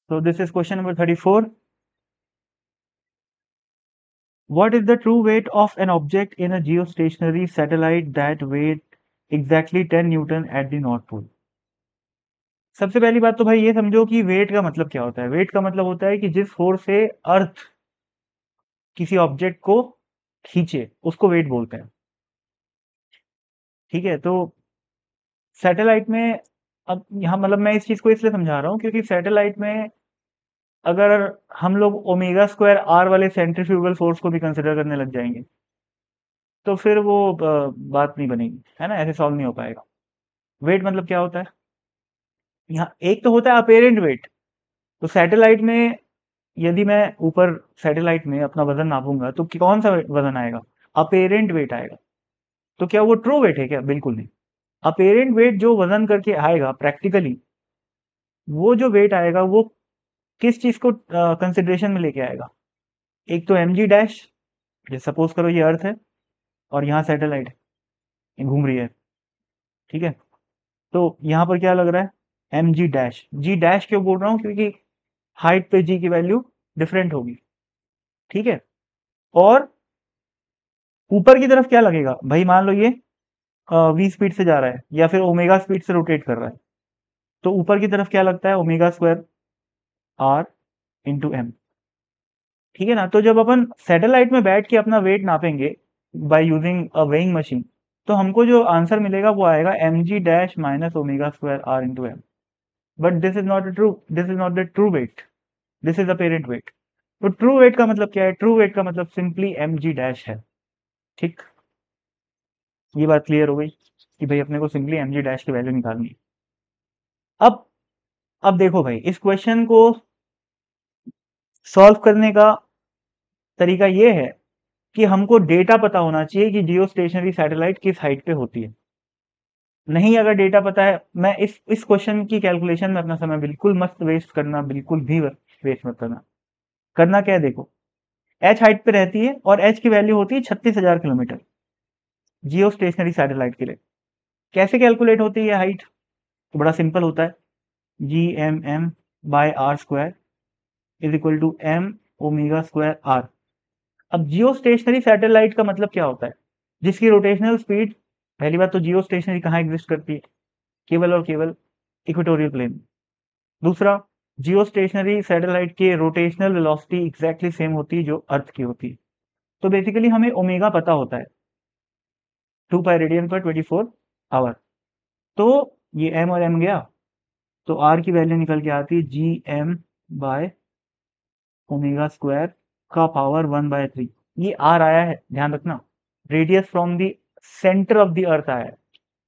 So this is question number 34. What is the true weight of an object in a geostationary satellite that weighs exactly 10 Newton at the North Pole? सबसे पहली बात तो भाई ये समझो कि wait का मतलब क्या होता है। वेट का मतलब होता है कि जिस फोर्स से अर्थ किसी ऑब्जेक्ट को खींचे उसको वेट बोलते हैं। ठीक है, तो सैटेलाइट में अब यहाँ मतलब मैं इस चीज को इसलिए समझा रहा हूँ क्योंकि सैटेलाइट में अगर हम लोग ओमेगा स्क्वायर आर वाले सेंट्रीफ्यूगल फोर्स को भी कंसिडर करने लग जाएंगे तो फिर वो बात नहीं बनेगी, है ना, ऐसे सॉल्व नहीं हो पाएगा। वेट मतलब क्या होता है, यहाँ एक तो होता है अपेरेंट वेट। तो सैटेलाइट में यदि मैं ऊपर सैटेलाइट में अपना वजन नापूंगा तो कौन सा वजन आएगा, अपेरेंट वेट आएगा। तो क्या वो ट्रू वेट है क्या, बिल्कुल नहीं। अपेरेंट वेट जो वजन करके आएगा प्रैक्टिकली, वो जो वेट आएगा वो किस चीज को कंसिडरेशन में लेके आएगा। एक तो एम जी डैश, सपोज करो ये अर्थ है और यहाँ सैटेलाइट घूम रही है, ठीक है। तो यहाँ पर क्या लग रहा है, M G dash. G dash क्यों बोल रहा हूँ, क्योंकि हाइट पे जी की वैल्यू डिफरेंट होगी, ठीक है। और ऊपर की तरफ क्या लगेगा भाई, मान लो ये वी स्पीड से जा रहा है या फिर ओमेगा स्पीड से रोटेट कर रहा है, तो ऊपर की तरफ क्या लगता है, omega square R into M, ठीक है ना। तो जब अपन सैटेलाइट में बैठ के अपना वेट नापेंगे by using a weighing machine, तो हमको जो आंसर मिलेगा वो आएगा M G dash minus omega square R into M. But this is not the true weight, this is apparent weight. तो ट्रू वेट का मतलब क्या है, ट्रू वेट का मतलब सिंपली एम जी डैश है। ठीक, ये बात क्लियर हो गई कि भाई अपने को सिंपली एम जी डैश की वैल्यू निकालनी है। अब अब देखो भाई, इस क्वेश्चन को सॉल्व करने का तरीका ये है कि हमको डेटा पता होना चाहिए कि जियो स्टेशनरी सैटेलाइट किस हाइट पे होती है। नहीं अगर डेटा पता है, मैं इस क्वेश्चन की कैलकुलेशन में अपना समय बिल्कुल मत वेस्ट करना, बिल्कुल भी वेस्ट मत करना। करना क्या है देखो, एच हाइट पे रहती है और एच की वैल्यू होती है 36,000 किलोमीटर जियो स्टेशनरी सैटेलाइट के लिए। कैसे कैलकुलेट होती है हाइट, तो बड़ा सिंपल होता है, G M M by R square is equal to M omega square R. अब जियो स्टेशनरी सैटेलाइट का मतलब क्या होता है, जिसकी रोटेशनल स्पीड, पहली बात तो जियो स्टेशनरी कहाँ एग्जिस्ट करती है, केवल और केवल इक्वेटोरियल प्लेन। दूसरा, जियो स्टेशनरी सैटेलाइट के रोटेशनल वेलोसिटी एग्जैक्टली सेम होती है जो अर्थ की होती है। तो बेसिकली हमें ओमेगा पता होता है, 2 पाई रेडियन पर 24 आवर। तो ये एम और एम गया, तो आर की वैल्यू निकल के आती है G M by omega square का पावर 1/3। ये आर आया है, ध्यान रखना, radius from the centre of the earth आया है।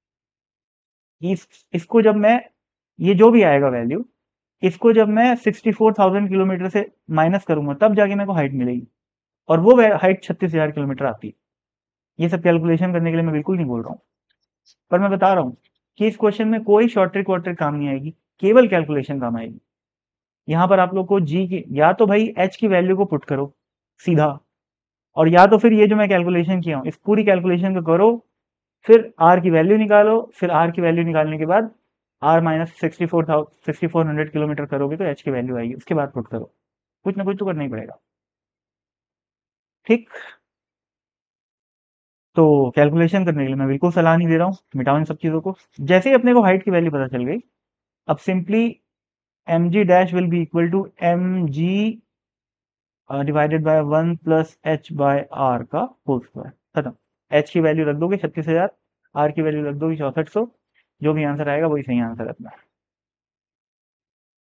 इसको जब मैं, ये जो भी आएगा वैल्यू, इसको जब मैं 64,000 किलोमीटर से माइनस करूंगा तब जाके मेरे को हाइट मिलेगी, और वो हाइट 36,000 किलोमीटर आती है। ये सब कैलकुलेशन करने के लिए मैं बिल्कुल नहीं बोल रहा हूँ, पर मैं बता रहा हूँ कि इस क्वेश्चन में कोई शॉर्ट ट्रिक वॉट ट्रिक काम नहीं आएगी, केवल कैलकुलेशन काम आएगी। यहाँ पर आप लोग को जी की, या तो भाई एच की वैल्यू को पुट करो सीधा, और या तो फिर ये जो मैं कैलकुलेशन किया हूँ इस पूरी कैलकुलेशन को करो, फिर आर की वैल्यू निकालो, फिर आर की वैल्यू निकालने के बाद आर माइनस 6400 किलोमीटर करोगे तो एच की वैल्यू आएगी, उसके बाद पुट करो। कुछ ना कुछ तो करना ही पड़ेगा, ठीक। तो कैलकुलेशन करने के लिए मैं बिल्कुल सलाह नहीं दे रहा हूँ, मिटाओ इन सब चीज़ों को। जैसे ही अपने को हाइट की वैल्यू पता चल गई, अब simply M G dash will be equal to M G divided by 1 plus H by R का होल स्क्वायर, खत्म। एच की वैल्यू रख दोगे 36,000, आर की वैल्यू रख दोगे 6400, जो भी आंसर आएगा वही सही आंसर है अपना।